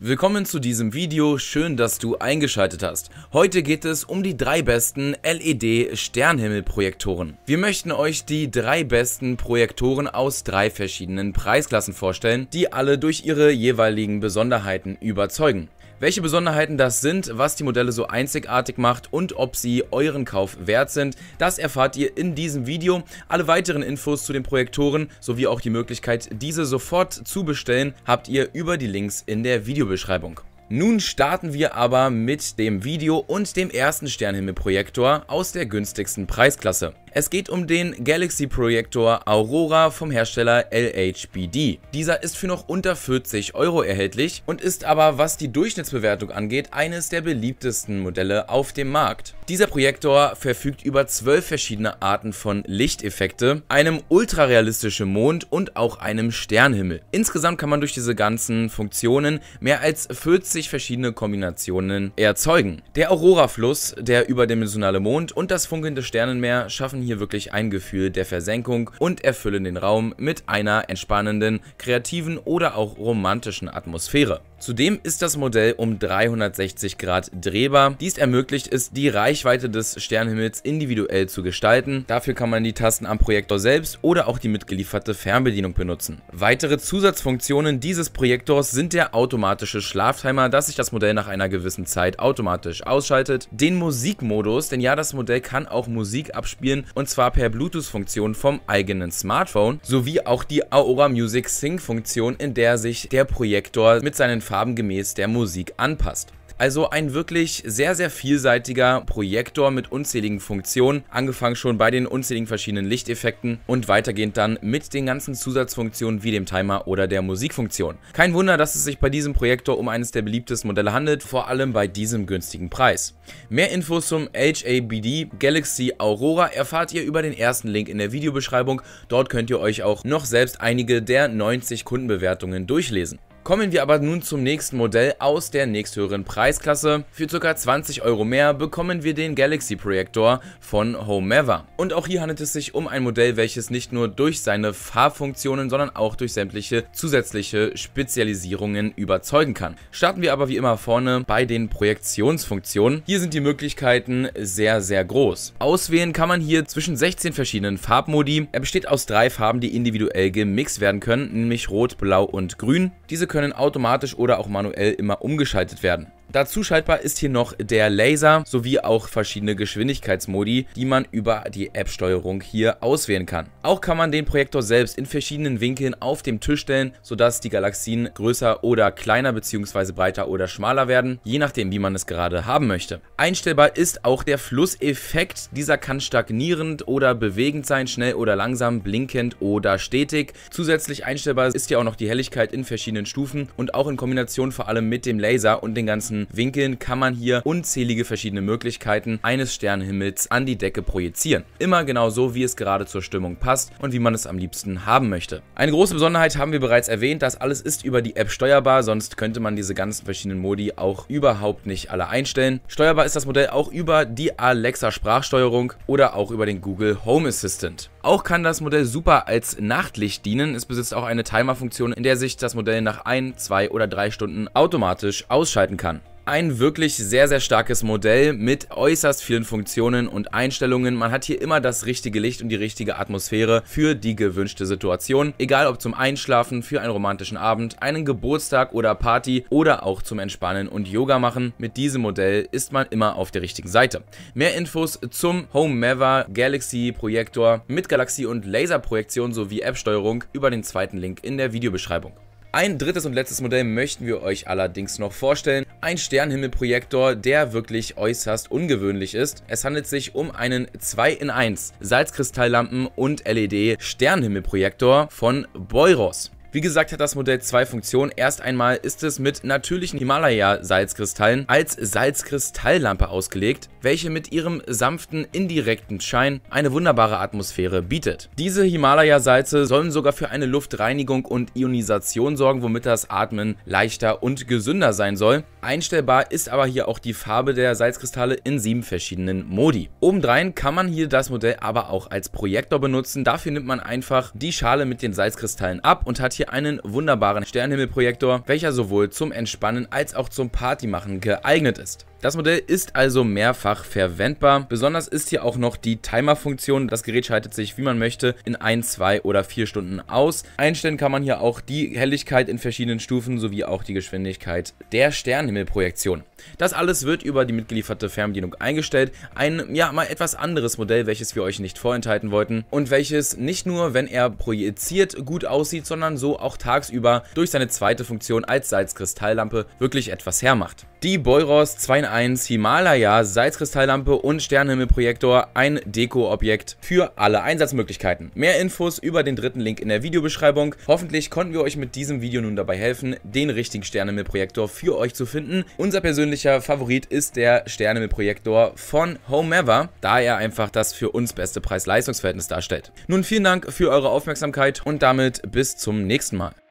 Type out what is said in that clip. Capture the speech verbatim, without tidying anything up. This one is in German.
Willkommen zu diesem Video, schön, dass du eingeschaltet hast. Heute geht es um die drei besten L E D-Sternhimmelprojektoren. Wir möchten euch die drei besten Projektoren aus drei verschiedenen Preisklassen vorstellen, die alle durch ihre jeweiligen Besonderheiten überzeugen. Welche Besonderheiten das sind, was die Modelle so einzigartig macht und ob sie euren Kauf wert sind, das erfahrt ihr in diesem Video. Alle weiteren Infos zu den Projektoren sowie auch die Möglichkeit, diese sofort zu bestellen, habt ihr über die Links in der Videobeschreibung. Nun starten wir aber mit dem Video und dem ersten Sternhimmelprojektor aus der günstigsten Preisklasse. Es geht um den Galaxy Projektor Aurora vom Hersteller L H B D. Dieser ist für noch unter vierzig Euro erhältlich und ist aber, was die Durchschnittsbewertung angeht, eines der beliebtesten Modelle auf dem Markt. Dieser Projektor verfügt über zwölf verschiedene Arten von Lichteffekte, einem ultrarealistischen Mond und auch einem Sternhimmel. Insgesamt kann man durch diese ganzen Funktionen mehr als vierzig verschiedene Kombinationen erzeugen. Der Aurora-Fluss, der überdimensionale Mond und das funkelnde Sternenmeer schaffen hier wirklich ein Gefühl der Versenkung und erfüllen den Raum mit einer entspannenden, kreativen oder auch romantischen Atmosphäre. Zudem ist das Modell um dreihundertsechzig Grad drehbar. Dies ermöglicht es, die Reichweite des Sternhimmels individuell zu gestalten. Dafür kann man die Tasten am Projektor selbst oder auch die mitgelieferte Fernbedienung benutzen. Weitere Zusatzfunktionen dieses Projektors sind der automatische Schlaftimer, dass sich das Modell nach einer gewissen Zeit automatisch ausschaltet, den Musikmodus, denn ja, das Modell kann auch Musik abspielen und zwar per Bluetooth-Funktion vom eigenen Smartphone, sowie auch die Aura Music Sync-Funktion, in der sich der Projektor mit seinen Farben gemäß der Musik anpasst. Also ein wirklich sehr, sehr vielseitiger Projektor mit unzähligen Funktionen, angefangen schon bei den unzähligen verschiedenen Lichteffekten und weitergehend dann mit den ganzen Zusatzfunktionen wie dem Timer oder der Musikfunktion. Kein Wunder, dass es sich bei diesem Projektor um eines der beliebtesten Modelle handelt, vor allem bei diesem günstigen Preis. Mehr Infos zum L H B D Galaxy Aurora erfahrt ihr über den ersten Link in der Videobeschreibung. Dort könnt ihr euch auch noch selbst einige der neunzig Kundenbewertungen durchlesen. Kommen wir aber nun zum nächsten Modell aus der nächsthöheren Preisklasse. Für ca. zwanzig Euro mehr bekommen wir den Galaxy Projektor von Homever. Und auch hier handelt es sich um ein Modell, welches nicht nur durch seine Farbfunktionen, sondern auch durch sämtliche zusätzliche Spezialisierungen überzeugen kann. Starten wir aber wie immer vorne bei den Projektionsfunktionen. Hier sind die Möglichkeiten sehr, sehr groß. Auswählen kann man hier zwischen sechzehn verschiedenen Farbmodi. Er besteht aus drei Farben, die individuell gemixt werden können, nämlich Rot, Blau und Grün. Diese können automatisch oder auch manuell immer umgeschaltet werden. Dazu schaltbar ist hier noch der Laser sowie auch verschiedene Geschwindigkeitsmodi, die man über die App-Steuerung hier auswählen kann. Auch kann man den Projektor selbst in verschiedenen Winkeln auf dem Tisch stellen, sodass die Galaxien größer oder kleiner bzw. breiter oder schmaler werden, je nachdem wie man es gerade haben möchte. Einstellbar ist auch der Flusseffekt. Dieser kann stagnierend oder bewegend sein, schnell oder langsam, blinkend oder stetig. Zusätzlich einstellbar ist hier auch noch die Helligkeit in verschiedenen Stufen und auch in Kombination vor allem mit dem Laser und den ganzen Winkeln kann man hier unzählige verschiedene Möglichkeiten eines Sternenhimmels an die Decke projizieren. Immer genau so, wie es gerade zur Stimmung passt und wie man es am liebsten haben möchte. Eine große Besonderheit haben wir bereits erwähnt, das alles ist über die App steuerbar, sonst könnte man diese ganzen verschiedenen Modi auch überhaupt nicht alle einstellen. Steuerbar ist das Modell auch über die Alexa Sprachsteuerung oder auch über den Google Home Assistant. Auch kann das Modell super als Nachtlicht dienen. Es besitzt auch eine Timer-Funktion, in der sich das Modell nach ein, zwei oder drei Stunden automatisch ausschalten kann. Ein wirklich sehr, sehr starkes Modell mit äußerst vielen Funktionen und Einstellungen. Man hat hier immer das richtige Licht und die richtige Atmosphäre für die gewünschte Situation. Egal ob zum Einschlafen, für einen romantischen Abend, einen Geburtstag oder Party oder auch zum Entspannen und Yoga machen. Mit diesem Modell ist man immer auf der richtigen Seite. Mehr Infos zum Homever Galaxy Projektor mit Galaxie- und Laserprojektion sowie App-Steuerung über den zweiten Link in der Videobeschreibung. Ein drittes und letztes Modell möchten wir euch allerdings noch vorstellen. Ein Sternhimmelprojektor, der wirklich äußerst ungewöhnlich ist. Es handelt sich um einen zwei in eins Salzkristalllampen- und L E D-Sternhimmelprojektor von Boiros. Wie gesagt, hat das Modell zwei Funktionen. Erst einmal ist es mit natürlichen Himalaya-Salzkristallen als Salzkristalllampe ausgelegt, welche mit ihrem sanften, indirekten Schein eine wunderbare Atmosphäre bietet. Diese Himalaya-Salze sollen sogar für eine Luftreinigung und Ionisation sorgen, womit das Atmen leichter und gesünder sein soll. Einstellbar ist aber hier auch die Farbe der Salzkristalle in sieben verschiedenen Modi. Obendrein kann man hier das Modell aber auch als Projektor benutzen. Dafür nimmt man einfach die Schale mit den Salzkristallen ab und hat hier hier einen wunderbaren Sternenhimmelprojektor, welcher sowohl zum Entspannen als auch zum Partymachen geeignet ist. Das Modell ist also mehrfach verwendbar. Besonders ist hier auch noch die Timer-Funktion. Das Gerät schaltet sich, wie man möchte, in ein, zwei oder vier Stunden aus. Einstellen kann man hier auch die Helligkeit in verschiedenen Stufen sowie auch die Geschwindigkeit der Sternenhimmelprojektion. Das alles wird über die mitgelieferte Fernbedienung eingestellt. Ein, ja, mal etwas anderes Modell, welches wir euch nicht vorenthalten wollten und welches nicht nur, wenn er projiziert, gut aussieht, sondern so auch tagsüber durch seine zweite Funktion als Salzkristalllampe wirklich etwas hermacht. Die Boyros zwei in eins Himalaya Salzkristalllampe und Sternenhimmelprojektor, ein Deko-Objekt für alle Einsatzmöglichkeiten. Mehr Infos über den dritten Link in der Videobeschreibung. Hoffentlich konnten wir euch mit diesem Video nun dabei helfen, den richtigen Sternenhimmelprojektor für euch zu finden. Unser persönlicher Favorit ist der Sternenhimmelprojektor von Homever, da er einfach das für uns beste Preis-Leistungs-Verhältnis darstellt. Nun vielen Dank für eure Aufmerksamkeit und damit bis zum nächsten Mal.